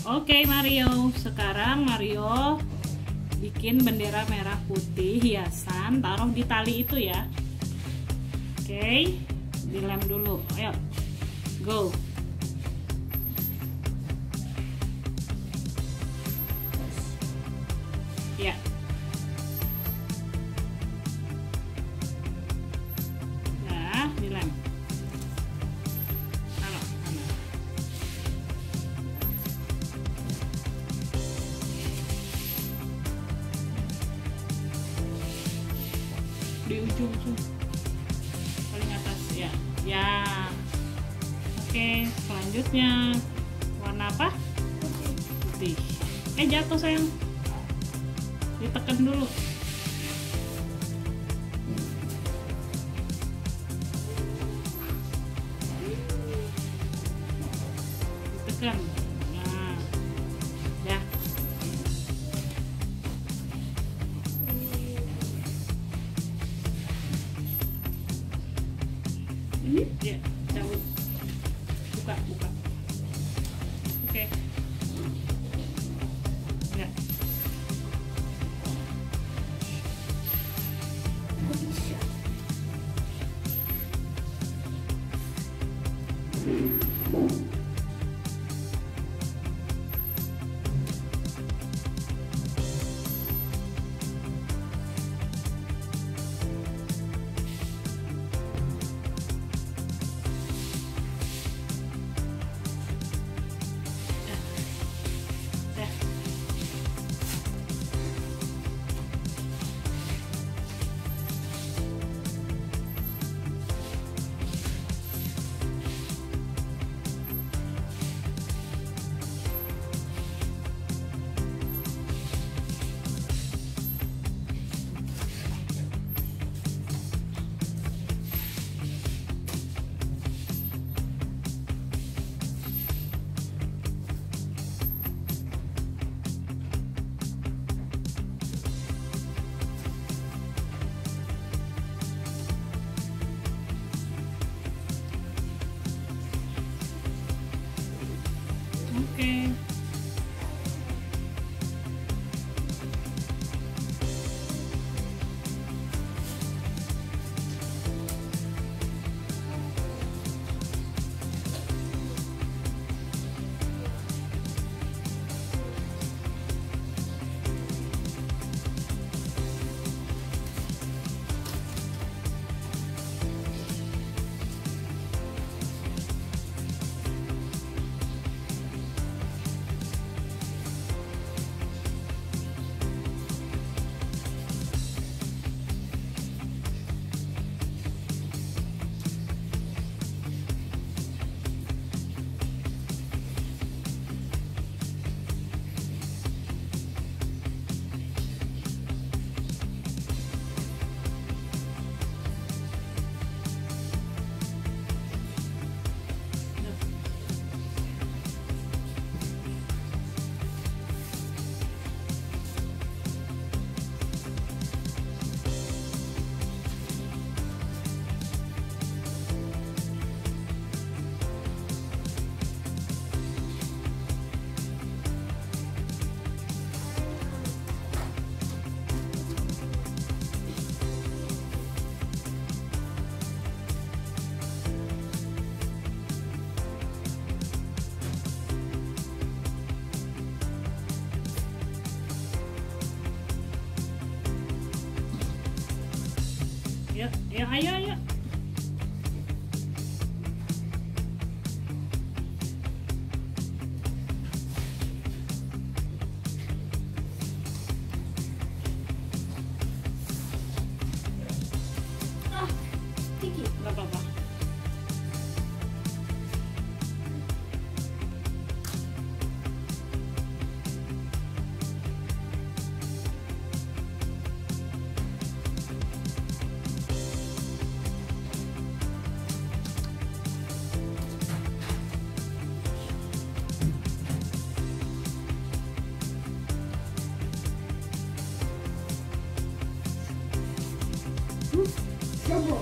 Oke Mario, sekarang Mario bikin bendera merah putih hiasan, taruh di tali itu ya. Oke, dilem dulu. Ayo, go. Ya. Nah, dilem. Taruh sana. Di ujung paling atas ya. Ya. Oke, selanjutnya warna apa? Putih. Jatuh sayang. Ditekan dulu. Ditekan. Nah, ya. Ini ya, jauh. Buka. Oke. Ya. Oke. Ya, ayo. Tinggi. Nggak apa-apa. Coba.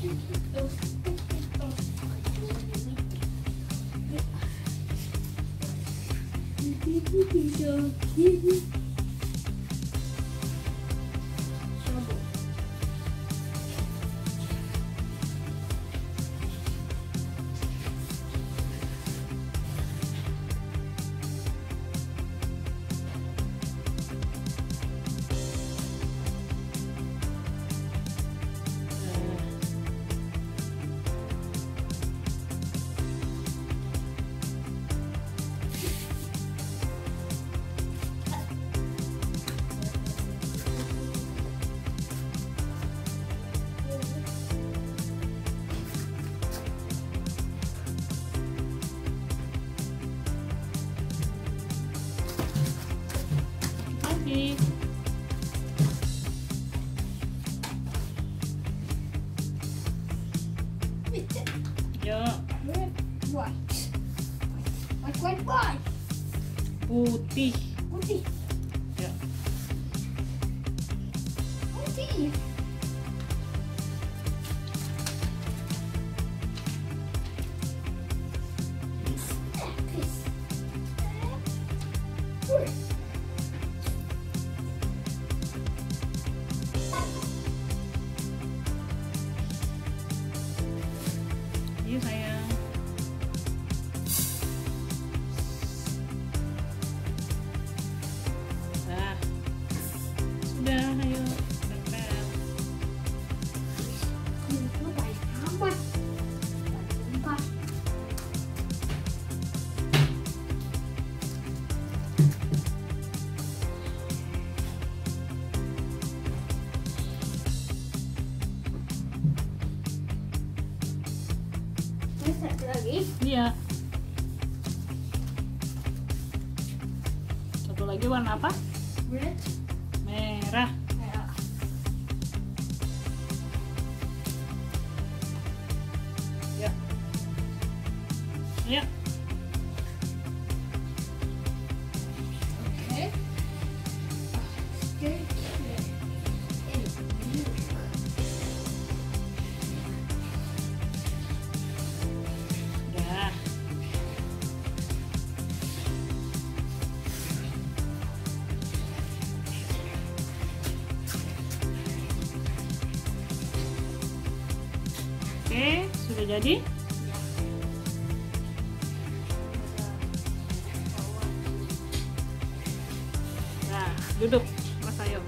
Lagi. Yuk. White. Putih. Putih. Yuk. Putih. Yuk sayang. Nah, sudah, ayo tempel. Itu banyak amat. Empat. Satu lagi. Iya. Satu lagi warna apa? Red. Merah. Merah. Ya. Ayo. Oke. Udah. Oke, sudah jadi? Nah, duduk, Mas Ayo.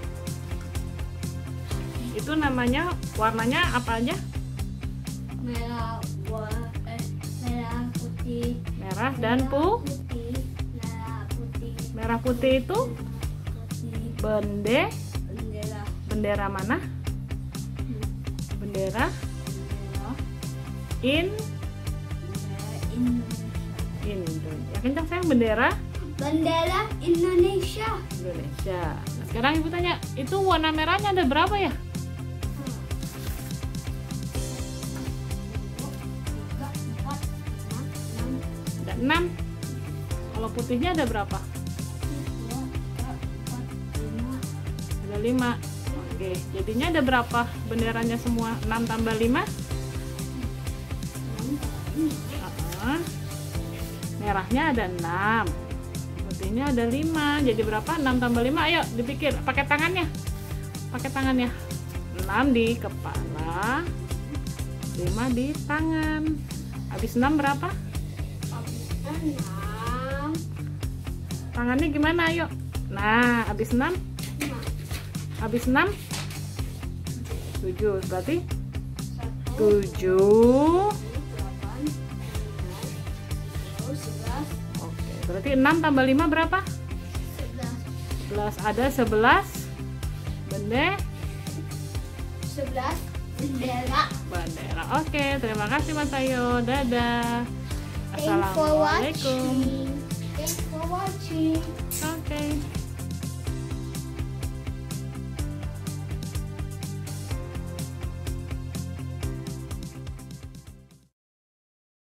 Itu namanya, warnanya apa aja? Merah, merah putih. Merah dan Putih. Merah putih. merah putih itu Putih. bendera Bendera. mana? Bendera Bendera. in Indonesia. Indonesia. Kencang sayang, bendera Bendera Indonesia. Indonesia. Nah, sekarang ibu tanya, itu warna merahnya ada berapa ya? 6. Kalau putihnya ada berapa? Ada 5. Oke, jadinya ada berapa benderanya semua? 6 tambah 5? Merahnya ada 6. Putihnya ada 5. Jadi berapa? 6 tambah 5. Ayo dipikir, pakai tangannya. Pakai tangannya. 6 di kepala, 5 di tangan. Habis 6 berapa? 6. Tangannya gimana? Ayo. Nah, habis 6? Habis 6? 7. Berarti 7. Oke, berarti 6 tambah 5 berapa? 11. Ada 11 bendera. Bendera. Oke, terima kasih Mas Ayo. Dadah. Assalamualaikum. Thanks for watching. Oke.